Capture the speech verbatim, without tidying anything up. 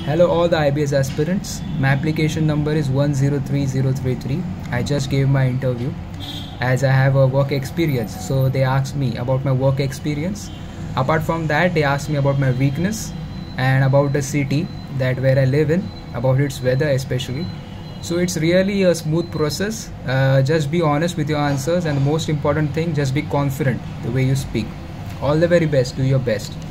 Hello all the I B S aspirants. My application number is one zero three zero three three. I just gave my interview as I have a work experience. So they asked me about my work experience. Apart from that, they asked me about my weakness and about the city that where I live in, about its weather especially. So it's really a smooth process. Uh, just be honest with your answers, and the most important thing, just be confident the way you speak. All the very best. Do your best.